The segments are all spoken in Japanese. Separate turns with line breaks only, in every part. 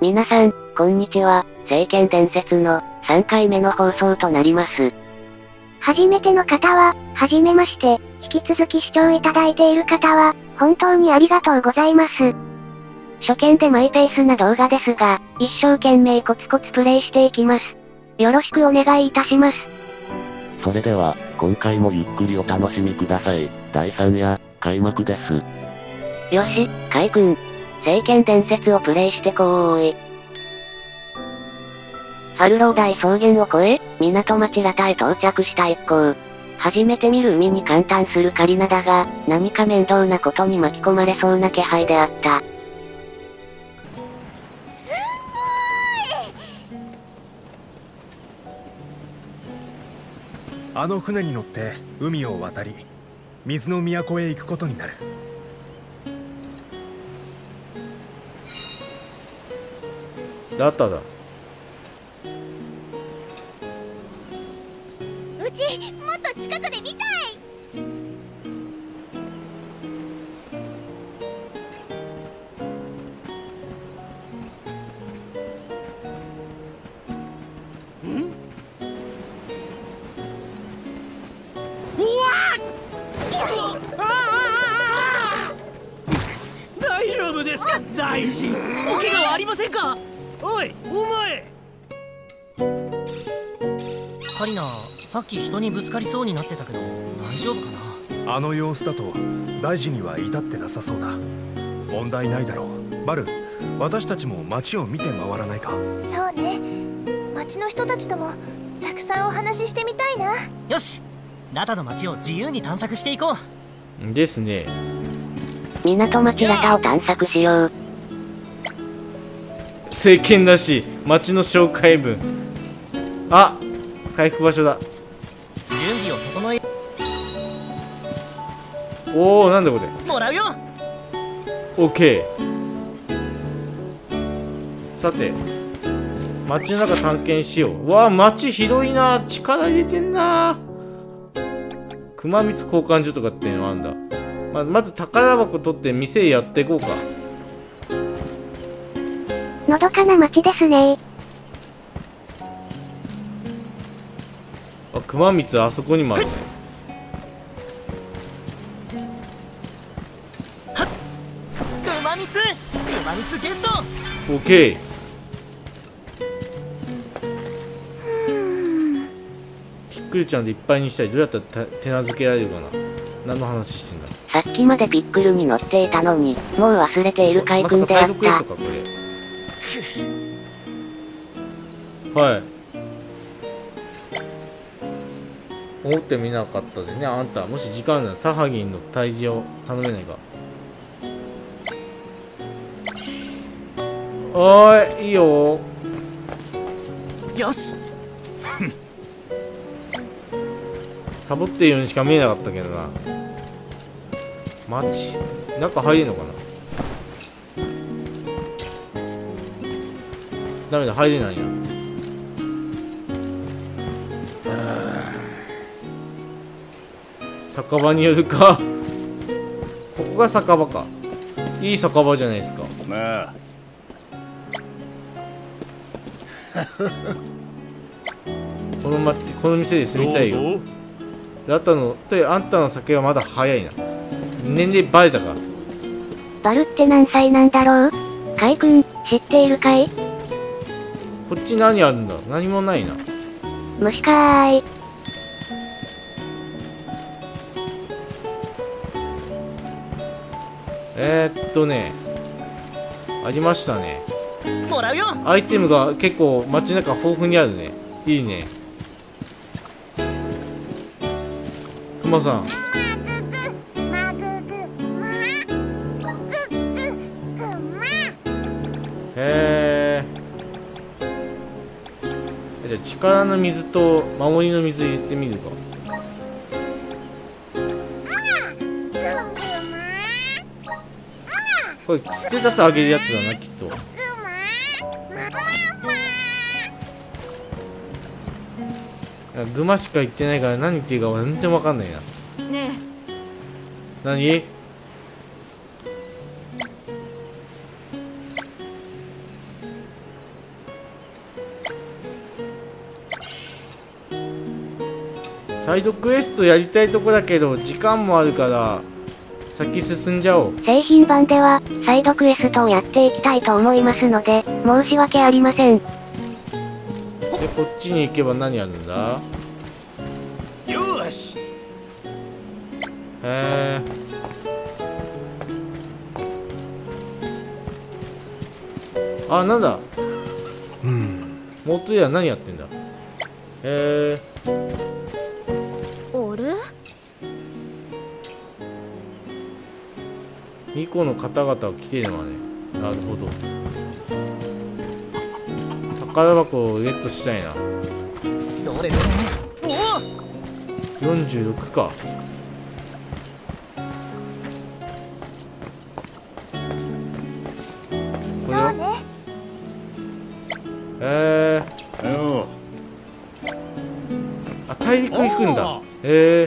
皆さん、こんにちは。聖剣伝説の3回目の放送となります。
初めての方は、はじめまして。引き続き視聴いただいている方は、本当にありがとうございます。初見でマイペースな動画ですが、一生懸命コツコツプレイしていきます。よろしくお願いいたします。
それでは、今回もゆっくりお楽しみください。第3夜、開幕です。よし、カイ君。聖剣伝説をプレイしてこーい。ファルロー大草原を越え、港町ラタへ到着した一行。初めて見る海に感嘆するカリナだが、何か面倒なことに巻き込まれそうな気配であった。
すごい！
あの船に乗って海を渡り、水の都へ行くことになる。
ラタだ。
うちもっと近くで見たい。
大丈夫ですか、大臣。お怪我はありませんか？おい、お前。
カリナ、さっき人にぶつかりそうになってたけど大丈夫かな？
あの様子だと大事には至ってなさそうだ。問題ないだろう。バル、私たちも街を見て回らないか？
そうね。街の人たちともたくさんお話ししてみたいな。
よし、ラタの街を自由に探索していこ
うですね。
港町ラタを探索しよう。
聖剣だし、街の紹介文。あ、回復場所だ。
準備を整え。
おお、なんだこれ。
もらうよ。
オッケー。さて、街の中探検しよう。わあ、街広いな。力入れてんな。熊光交換所とかっていうのあんだ。まず宝箱取って店やっていこうか。
のどかな街ですね。
あ、熊光あそこにもあるね。
はっ、熊光ゲット。
オッケー。ピックルちゃんでいっぱいにしたい。どうやったら手なずけられるかな。何の話してんだ。
さっきまでピックルに乗っていたのに、もう忘れているカイ君であった。
まさかサイドクエストかこれ。はい。思ってみなかったぜね。あんたもし時間あるならサハギンの退治を頼めないか。おーい、いいよ。
よし。
サボってるようにしか見えなかったけどな。街中入れんのかな。ダメだ、入れないな。酒場によるか。ここが酒場か。いい酒場じゃないですか。
ごめん。
この町、この店で住みたいよ。ラタのあんたの酒はまだ早いな。年齢バレたか。
バルって何歳なんだろう。カイ君、知っているかい？
こっち何あるんだ。何もないな。
虫かーい。
ありましたね。
もらうよ。
アイテムが結構街中豊富にあるね。いいね。クマさん。へえ。じゃあ力の水と守りの水入れてみるか。これステータス上げるやつだな、きっと。グマしか言ってないから何言ってるか全然わかんないな。
ね
え。何？ サイドクエストやりたいとこだけど時間もあるから先進んじゃおう。
製品版ではサイドクエストをやっていきたいと思いますので申し訳ありません。
でこっちに行けば何あるんだ。
よーし。
へえ。あ、なんだ。元や何やってんだ。へえ。
あれ？
巫女の方々を来てるのはね。なるほど。宝箱をゲットしたいな。
どれどれ。お
46か。
そうね。
あ、大陸行くんだ。へえ。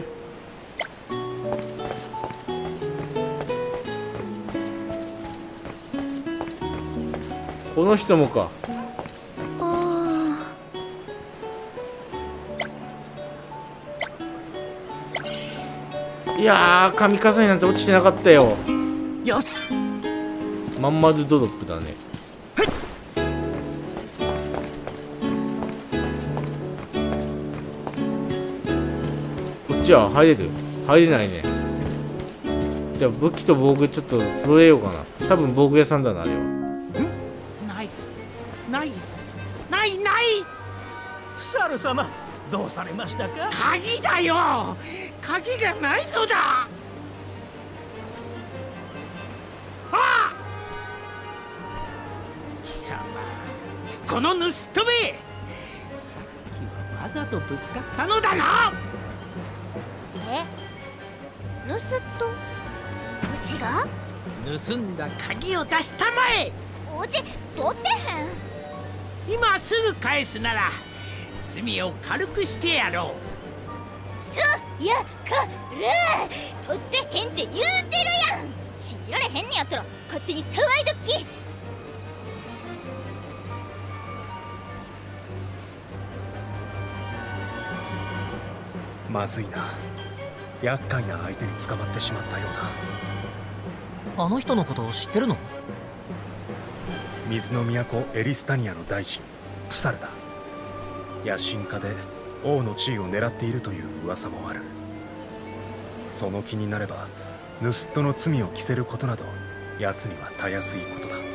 この人もか。いやー、神火災なんて落ちてなかったよ。
よし。
まん丸ドロップだね。こっちは入れる？入れないね。じゃあ武器と防具ちょっと揃えようかな。多分防具屋さんだな、あれは。
ないフサル様、どうされましたか。鍵だよ。鍵がないのだ。あっ、貴様、この盗人め、さっきはわざとぶつかったのだな。
盗っ人？うちが？
盗んだ鍵を出したまえ。
うち取ってへん。
今すぐ返すなら罪を軽くしてやろう。
すやかる取ってへんって言うてるやん。信じられへんねやったら勝手に騒いどき。
まずいな。厄介な相手に捕まってしまったようだ。
あの人のことを知ってるの？
水の都エリスタニアの大臣プサルだ。野心家で王の地位を狙っているという噂もある。その気になれば盗人の罪を着せることなど奴にはたやすいことだ。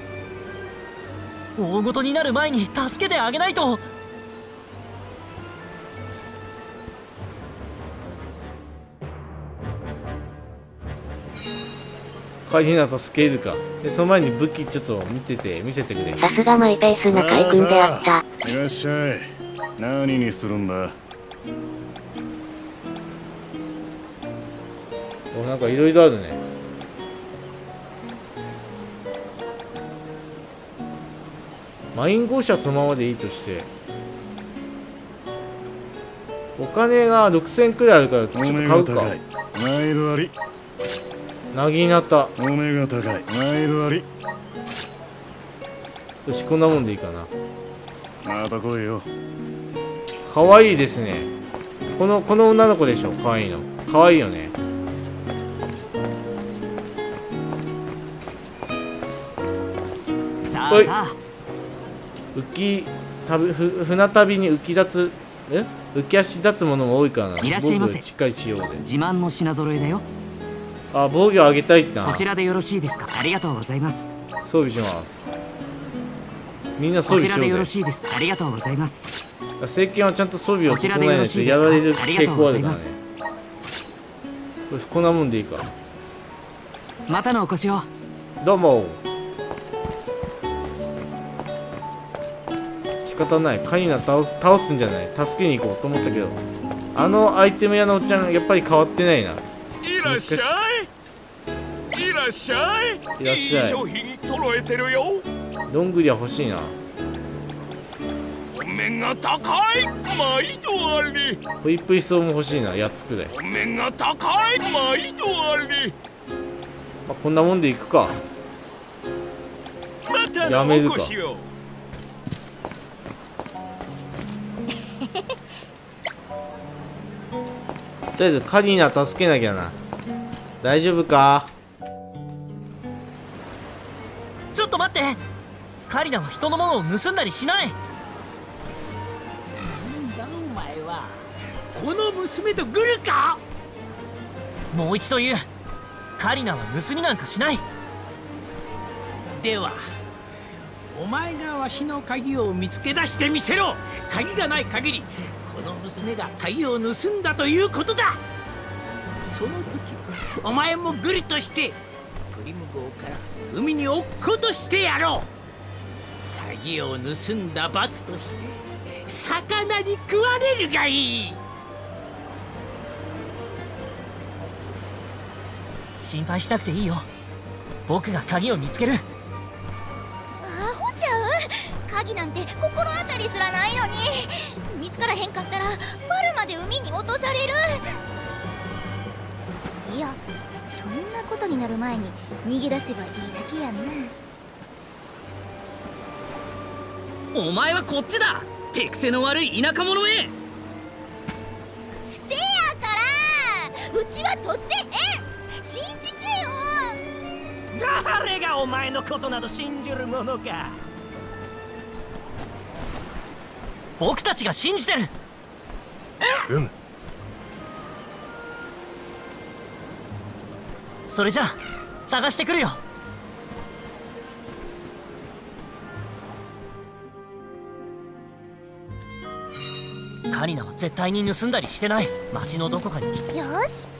大ごとになる前に助けてあげないと。
カリナ助けるか。でその前に武器ちょっと見せてくれ。
さすがマイペースな海軍であった。
いらっしゃい。何にするんだ。
お、なんかいろいろあるね。マイン号車そのままでいいとして、お金が6000くらいあるからちょっと買うか。
毎度あり。
なぎなた。
お目が高い。毎度あり。
よし、こんなもんでいいかな。
また来いよ。
かわいいですね。この女の子でしょ。かわいいの。かわいいよね。
さあさあ。
船旅に浮き足立つものも多いからな。
いらっしゃいませ。
しっかりしようで。
自慢の品揃えだよ。
あ、防御上げたいってな。
こちらでよろしいですか。ありがとうございます。
装備します。みんな装備しようぜ。
こちらでよろしいですか。ありがとうございます。
政権はちゃんと装備を整えないとやられる傾向あるからね。よし、こんなもんでいいか。
またのお越しを。
どうも。仕方ない。カニナ倒すんじゃない。助けに行こうと思ったけど、あのアイテム屋のおっちゃんやっぱり変わってないな。
いらっしゃい。いらっしゃい。
いらっしゃい。
いい商品揃えてるよ。
どんぐりは欲しいな。
お目が高い。毎度あり。
プイプイソウも欲しいな。8つくらい。
お目が高い。毎度あり。
まあ、こんなもんでいくか。
また
やめるか。
お越しを。
りあえずカリナ助けなきゃな。大丈夫か？
ちょっと待って。カリナは人のものを盗んだりしない。
なんだお前は。この娘とグルか？
もう一度言う。カリナは盗みなんかしない。
ではお前がわしの鍵を見つけ出してみせろ。鍵がない限りこの娘が鍵を盗んだということだ。その時お前もグルとしてグリム号から海に落っことしてやろう。鍵を盗んだ罰として魚に食われるがいい。
心配しなくていいよ。僕が鍵を見つける。
アホちゃう。鍵なんて心当たりすらないのに。見つからへんかったらパルまで海に落とされる。いや、そんなことになる前に逃げ出せばいいだけやんな。
お前はこっちだ。手癖の悪い田舎者へ。
せやからうちは取ってへん。信じてよ。
誰がお前のことなど信じるものか。
僕たちが信じてる。それじゃあ探してくるよ。カリナは絶対に盗んだりしてない。町のどこかにきっと。
よし。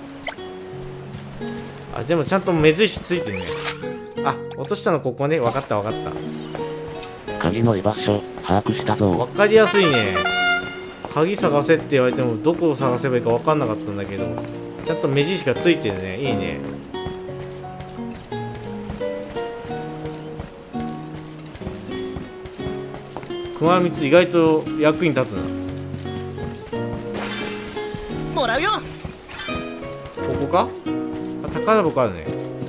あ、でもちゃんと目印ついてるね。あ、落としたのここね。わかったわかった。
鍵の居場所把握したぞ。
わかりやすいね。鍵探せって言われてもどこを探せばいいかわかんなかったんだけど、ちゃんと目印がついてるね。いいね。熊光意外と役に立つな。
もらうよ。
ここか？あ、宝箱あるね。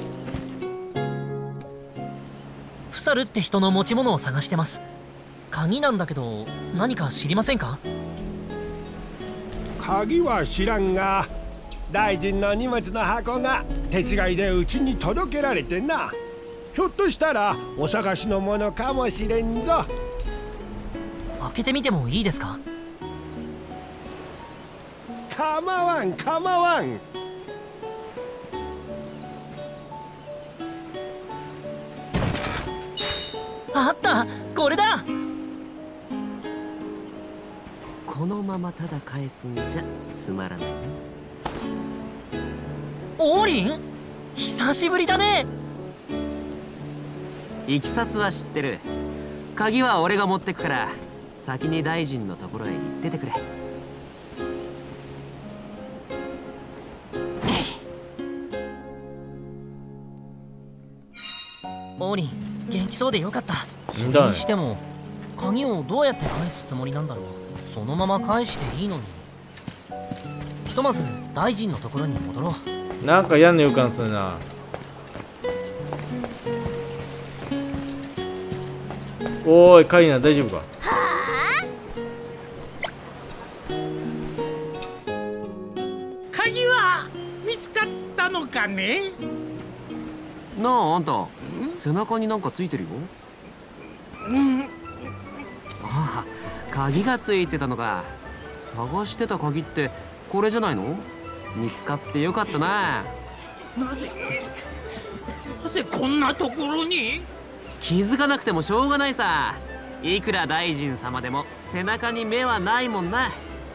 フサルって人の持ち物を探してます。鍵なんだけど何か知りませんか？
鍵は知らんが、大臣の荷物の箱が手違いでうちに届けられてな。ひょっとしたらお探しのものかもしれんぞ。
開けてみてもいいですか？
構わん構わん。
あった、これだ。
このままただ返すんじゃつまらないね。
オーリン、久しぶりだね。
いきさつは知ってる。鍵は俺が持ってくから先に大臣のところへ行っててくれ。
オーリン、元気そうでよかった。それにしても鍵をどうやって返すつもりなんだろう。そのまま返していいのに。ひとまず大臣のところに戻ろう。
なんか嫌な予感するな。おーい、カイナ大丈夫か？
鍵は見つかったのかね？
なあ、あんた背中になんかついてるよ。ああ、鍵がついてたのか。探してた鍵ってこれじゃないの？見つかってよかったな。
なぜこんなところに？
気づかなくてもしょうがないさ。いくら大臣様でも背中に目はないもんな。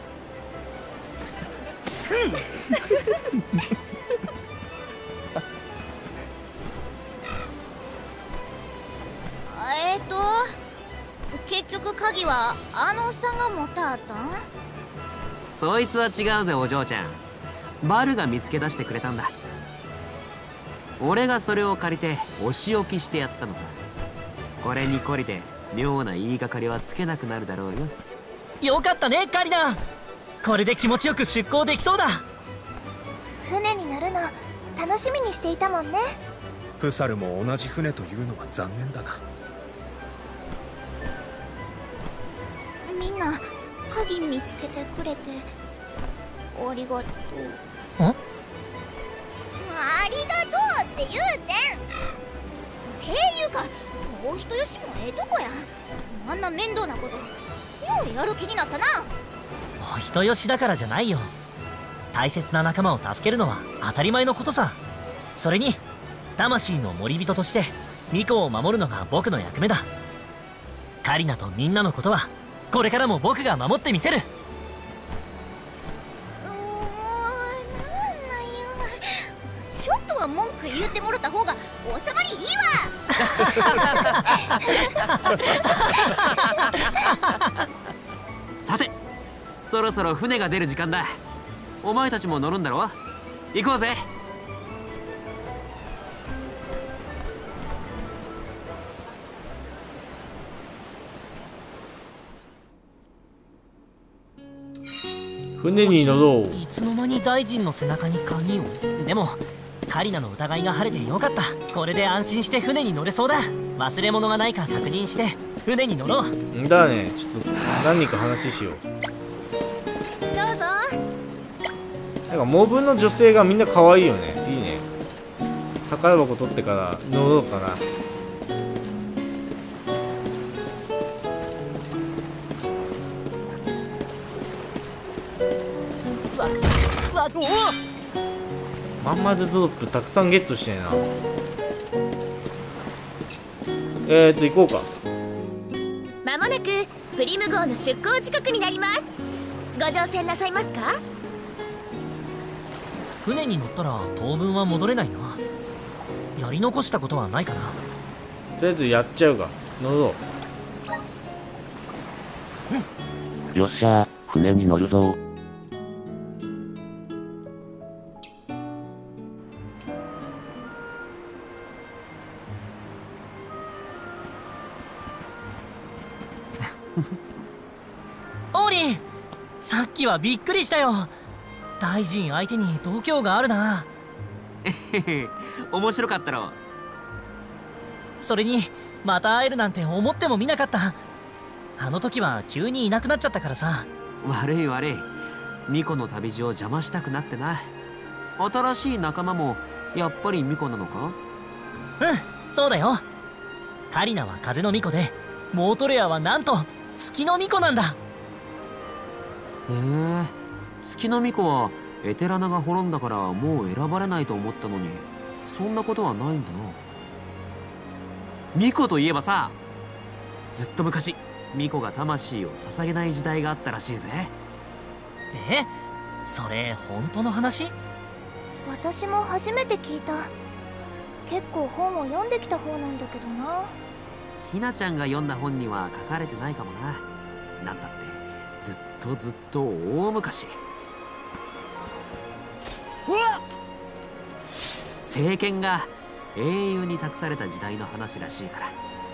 結局鍵はあのおっさんが持ったったん？
そいつは違うぜお嬢ちゃん。バルが見つけ出してくれたんだ。俺がそれを借りてお仕置きしてやったのさ。これに懲りて妙な言いがかりはつけなくなるだろうよ。
よかったねカリナ。これで気持ちよく出港できそうだ。
船に乗るの楽しみにしていたもんね。
プサルも同じ船というのは残念だな。
みんな鍵見つけてくれてありがとう。
ん？
ありがとうって言うてん。っていうか、お人よしもええとこや。あんな面倒なことようやる気になったな。
お人よしだからじゃないよ。大切な仲間を助けるのは当たり前のことさ。それに魂の森人としてミコを守るのが僕の役目だ。カリナとみんなのことはこれからも僕が守ってみせる。
なんなんよ。ちょっとは文句言ってもらった方が収まりいいわ。
さて、そろそろ船が出る時間だ。お前たちも乗るんだろ。行こうぜ。
船に乗ろう。
いつの間に大臣の背中に鍵を。でもカリナの疑いが晴れてよかった。これで安心して船に乗れそうだ。忘れ物がないか確認して船に乗ろう。
んだね、ちょっと何人か話しよう。
どうぞ。
なんかモブの女性がみんな可愛いよね。いいね。宝箱取ってから乗ろうかな。まんまるドロップたくさんゲットしてな。行こうか。
まもなくプリム号の出港時刻になります。ご乗船なさいますか？
船に乗ったら当分は戻れないな。やり残したことはないかな。
とりあえずやっちゃうが乗ろ
う。よっしゃー、船に乗るぞ。
オーリン、さっきはびっくりしたよ。大臣相手に度胸があるな。
面白かったろ。
それにまた会えるなんて思ってもみなかった。あの時は急にいなくなっちゃったからさ。
悪い悪い。ミコの旅路を邪魔したくなくてな。新しい仲間もやっぱりミコなのか？
うん、そうだよ。カリナは風のミコで、モートレアはなんと月のミコなんだ。
へえ、月の巫女はエテラナが滅んだからもう選ばれないと思ったのに、そんなことはないんだな。巫女といえばさ、ずっと昔巫女が魂を捧げない時代があったらしいぜ。
え、それ本当の話？
私も初めて聞いた。結構本を読んできた方なんだけどな。
ひなちゃんが読んだ本には書かれてないかもな。なんだってずっと大昔、政権が英雄に託された時代の話らしいから。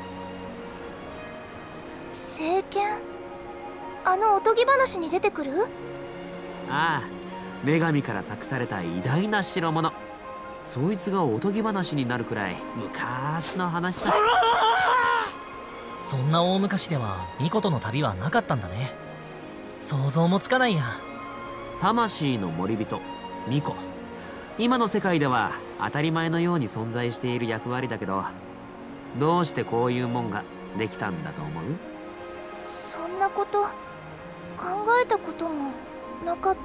政権？あのおとぎ話に出てくる？
ああ、女神から託された偉大な代物。そいつがおとぎ話になるくらい昔の話さ。
そんな大昔ではミコとの旅はなかったんだね。想像もつかないや。
魂の森人ミコ、今の世界では当たり前のように存在している役割だけど、どうしてこういうもんができたんだと思う？
そんなこと考えたこともなかった。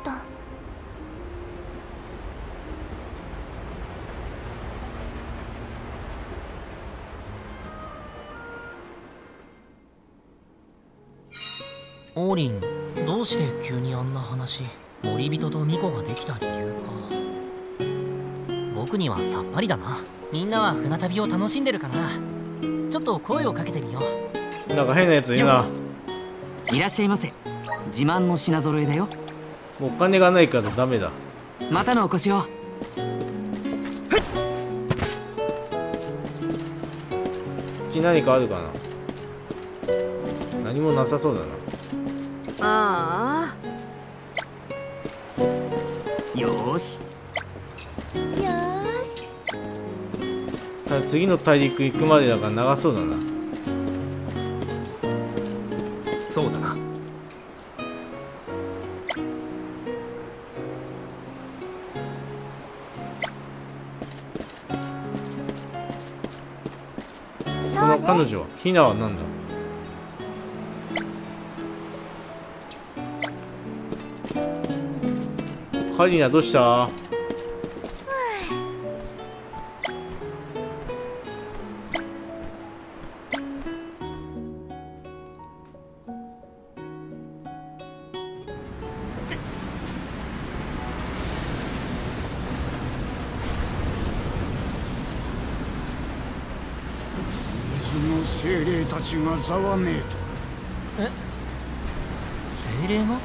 オーリン、どうして急にあんな話？森人とミコができた理由か。僕にはさっぱりだな。みんなは船旅を楽しんでるかな。ちょっと声をかけてみよ
う。なんか変なやついるな。
いらっしゃいませ。自慢の品揃えだよ。
もうお金がないからダメだ。
またのお越しを。
何かあるかな。何もなさそうだな。
ああ、よーし。
ただ次の大陸行くまでだから長そうだな。
そうだな。
彼女はヒナはなんだ。カリナどうした？
精霊たちがざわめいとる。
え？精霊が？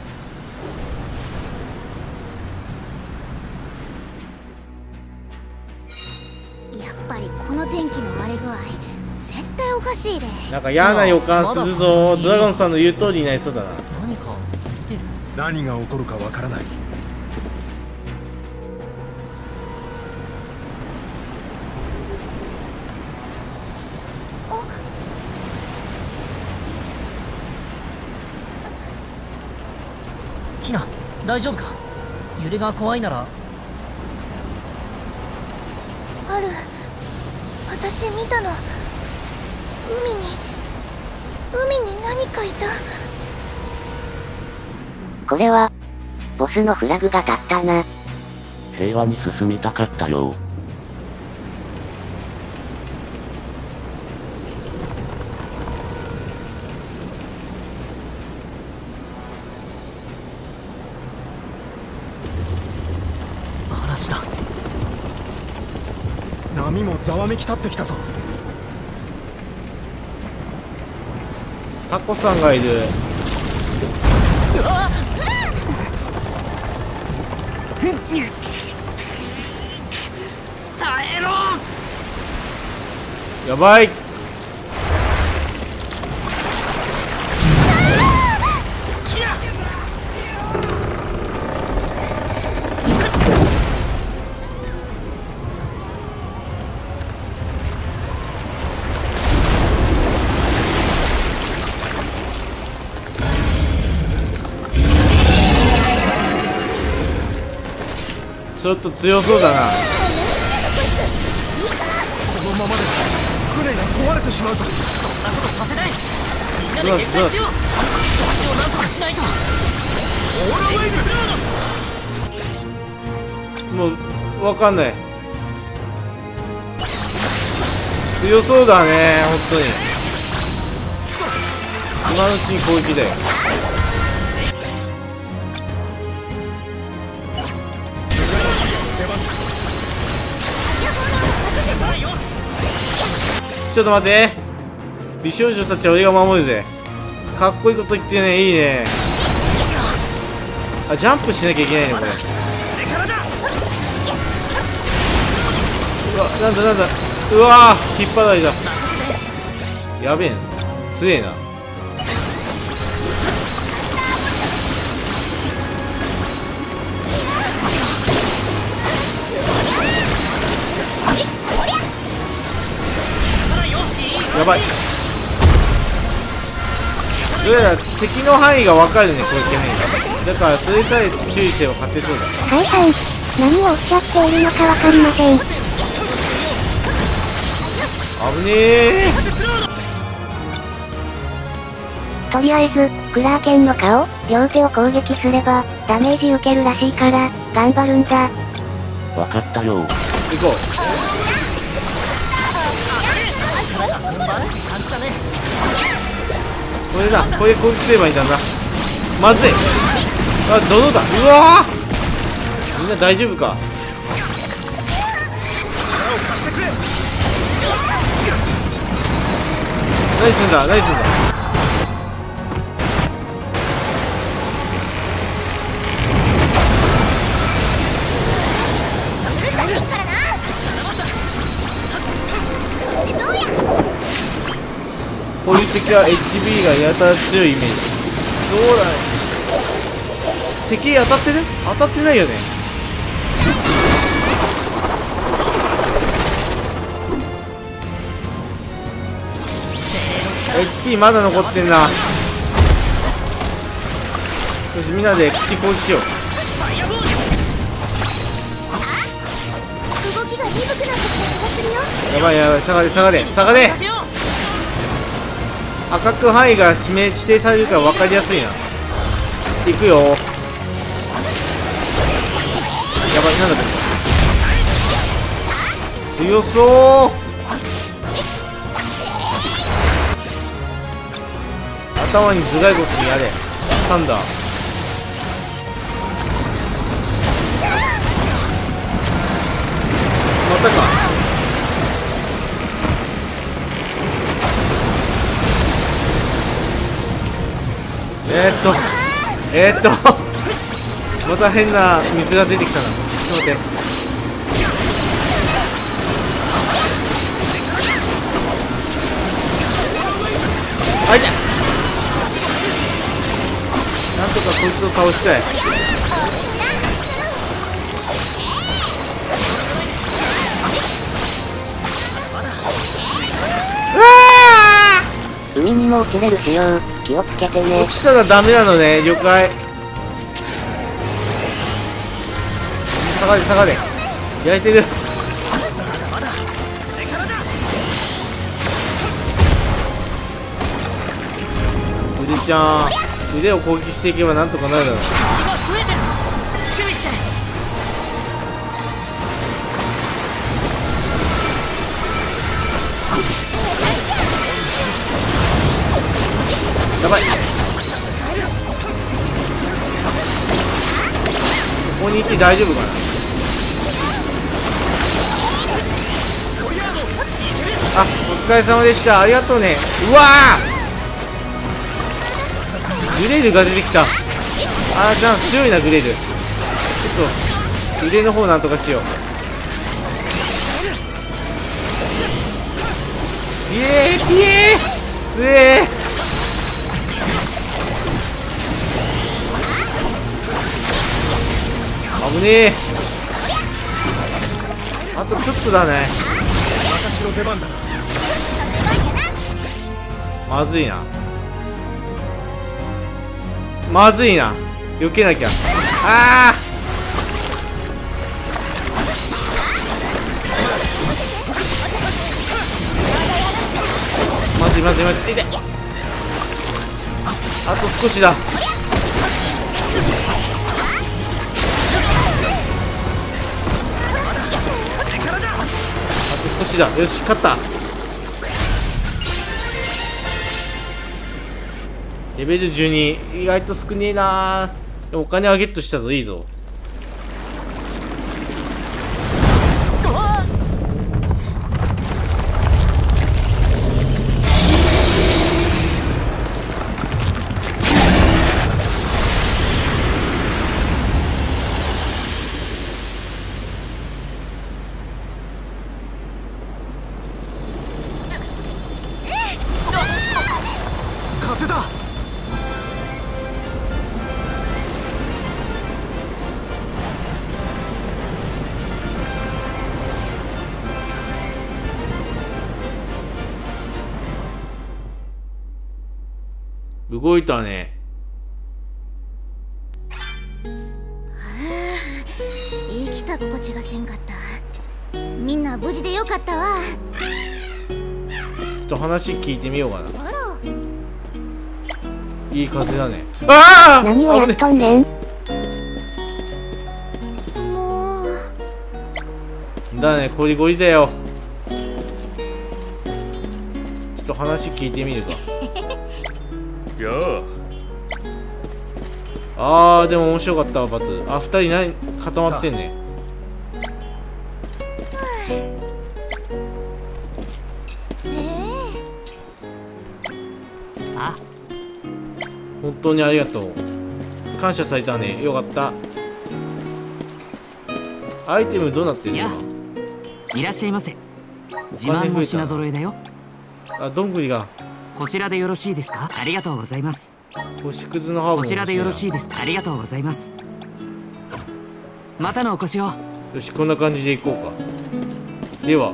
やっぱりこの天気の荒れ具合絶対おかしいで。
なんか嫌な予感するぞ。ドラゴンさんの言う通りになりそうだな。
何か見てる。
何が起こるかわからない。
ヒナ、大丈夫か？揺れが怖いなら。
ある。私見たの。海に何かいた。
これはボスのフラグが立ったな。
平和に進みたかったよ。
嵐だ。
波もざわめき立ってきたぞ。
タコさんがいる。
耐えろ。
やばい。ちょっと強そうだな。
このままで船が壊れてしまうぞ。
そんなことさせない。みんなで撃退しよう。調子をなんとかしないと。オーラウェイブ。
もうわかんない。強そうだね、本当に。今のうちに攻撃だよ。ちょっと待って。美少女たちは俺が守るぜ。かっこいいこと言ってね。いいね。あ、ジャンプしなきゃいけないのこれ。うわ、なんだなんだ。うわー、引っ張られた。やべえな、強えな。やばい。どうやら敵の範囲が分かるね、これいけないんだ。だからそれさえ注意しても勝てそうだ。
はいはい、何をおっしゃっているのか分かりません。
危ねえ。
とりあえずクラーケンの顔、両手を攻撃すればダメージ受けるらしいから頑張るんだ。
わかったよ。
行こう。これだ、これで攻撃すればいいんだな。まずい。あ、泥だ。うわー、みんな大丈夫か。何すんだ、何すんだ。こういう敵は HB がやたら強いイメージ。そうだね。敵当たってる？当たってないよね。HP まだ残ってんな。よし、みんなで基地攻撃しよう。
動きが鈍くなってきた気がするよ。
やばいやばい、下がれ下がれ下がれ。 赤く範囲が指定されるから分かりやすいな。行くよ。やばい、なんだこれ。強そう。頭に頭蓋骨にやれ。サンダー。またか。また変な水が出てきたな。ちょっと待って。あいた。なんとかこいつを倒したい。
海にも落ちれるしよう。気をつけてね。
落ちたらダメなのね。了解。下がれ下がれ。焼いてる。腕ちゃん、腕を攻撃していけばなんとかなるだろう。やばい。ここにいて大丈夫かな。あ、お疲れ様でした。ありがとうね。うわー、グレールが出てきた。あー、じゃあ強いなグレール。ちょっと腕の方なんとかしよう。ピエーピエー、強えー。危ねえ。あとちょっとだね。
私の出番だ。
まずいな。まずいな。避けなきゃ。ああ。まずいまずいまずい。痛い。あと少しだ。少しだ。よし、勝った。レベル12、意外と少ねえな。でもお金はゲットしたぞ。いいぞ。
風だ。
動いたね。
生きた心地がせんかった。みんな無事でよかったわ。
ちょっと話聞いてみようかな。
あら、
いい風だね。ああ、
何をやっとんねん。
もう
だね、ゴリゴリだよ。ちょっと話聞いてみるか。
やあ。
あー、でも面白かったわ、バツ。あ、二人何固まってんね。
あ、
本当にありがとう。感謝されたね。よかった。アイテムどうなってるの？
やいらっしゃいませ。自慢の品揃えだよ。
あ、どんぐりが。
こちらでよろしいですか？ありがとうございます。
星屑のハーブも欲しいな。
こちらでよろしいですか？ありがとうございます。またのお越しを。
よし、こんな感じでいこうか。では。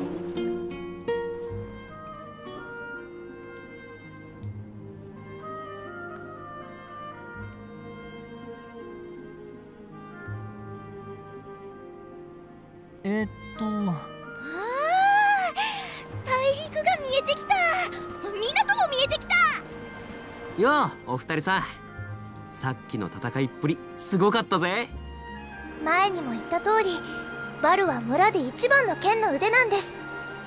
大陸が見えてきた。港も見えてきた。
ようお二人さん、さっきの戦いっぷりすごかったぜ。
前にも言った通り、バルは村で一番の剣の腕なんです。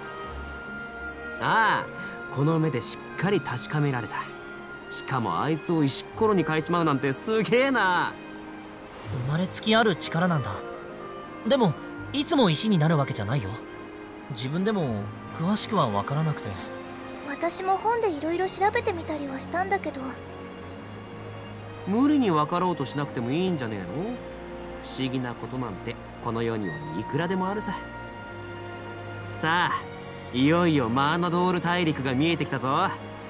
ああ、この目でしっかり確かめられた。しかもあいつを石っころに変えちまうなんてすげえな。
生まれつきある力なんだ。でもいつも石になるわけじゃないよ。自分でも詳しくは分からなくて。
私も本でいろいろ調べてみたりはしたんだけど。
無理に分かろうとしなくてもいいんじゃねえの？不思議なことなんてこの世にはいくらでもあるさ。さあ、いよいよマーナドール大陸が見えてきたぞ。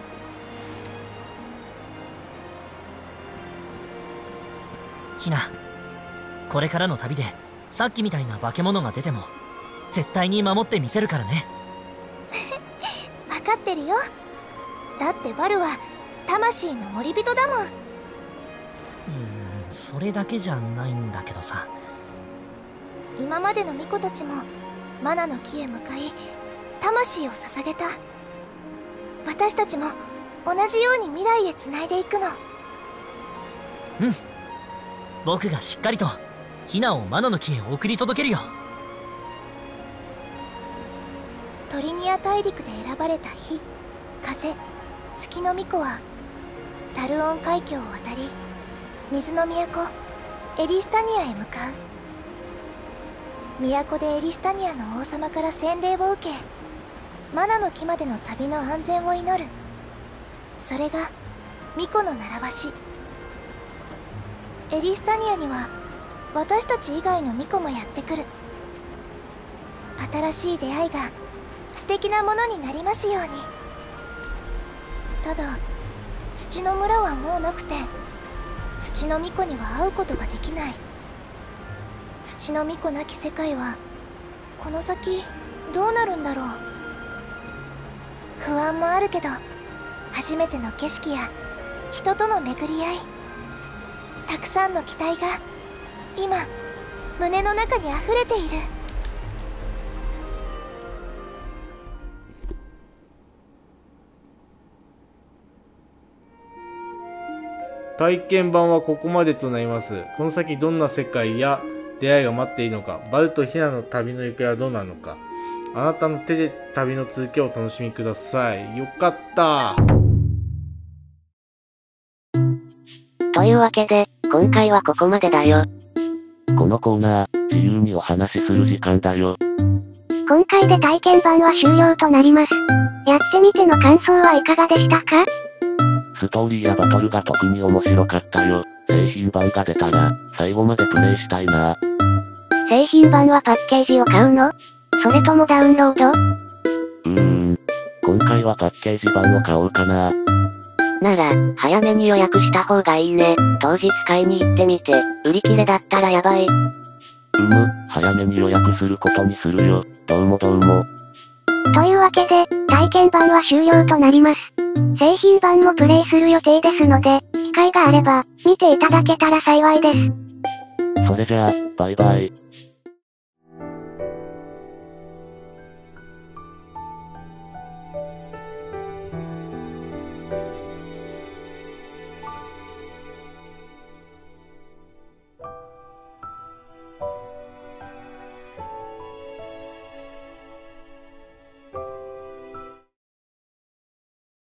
ヒナ、これからの旅でさっきみたいな化け物が出ても絶対に守ってみせるからね。
分かってるよ。だってバルは魂の森人だもん。
それだけじゃないんだけどさ。
今までの巫女たちもマナの木へ向かい魂を捧げた。私たちも同じように未来へつないでいくの。
うん、僕がしっかりとヒナをマナの木へ送り届けるよ。
トリニア大陸で選ばれた火、風、月の巫女はタルオン海峡を渡り水の都エリスタニアへ向かう。都でエリスタニアの王様から洗礼を受け、マナの木までの旅の安全を祈る。それが巫女の習わし。エリスタニアには私たち以外の巫女もやってくる。新しい出会いが素敵なものになりますように。ただ土の村はもうなくて、土の巫女には会うことができない。土の巫女なき世界はこの先どうなるんだろう。不安もあるけど、初めての景色や人との巡り合い、たくさんの期待が今胸の中にあふれている。
体験版はここまでとなります。この先どんな世界や出会いが待っているのか、バルとヒナの旅の行方はどうなるのか、あなたの手で旅の続きをお楽しみください。よかった。
というわけで、今回はここまでだよ。
このコーナー、自由にお話しする時間だよ。
今回で体験版は終了となります。やってみての感想はいかがでしたか？
ストーリーやバトルが特に面白かったよ。製品版が出たら、最後までプレイしたいな。
製品版はパッケージを買うの？それともダウンロード？
今回はパッケージ版を買おうかな。
なら、早めに予約した方がいいね。当日買いに行ってみて、売り切れだったらやばい。
早めに予約することにするよ。どうも。と
いうわけで、体験版は終了となります。製品版もプレイする予定ですので、機会があれば、見ていただけたら幸いです。
それじゃあ、バイバイ。